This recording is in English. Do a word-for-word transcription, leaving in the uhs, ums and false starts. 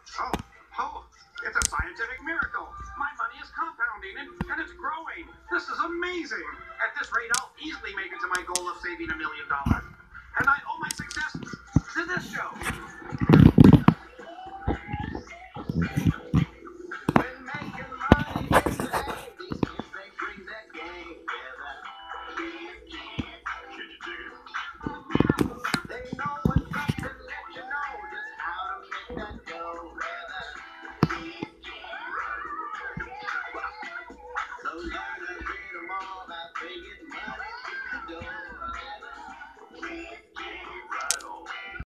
Oh, oh, it's a scientific miracle. My money is compounding and, and it's growing. This is amazing. At this rate, I'll easily make it to my goal of saving a million dollars. And I owe my success to this show.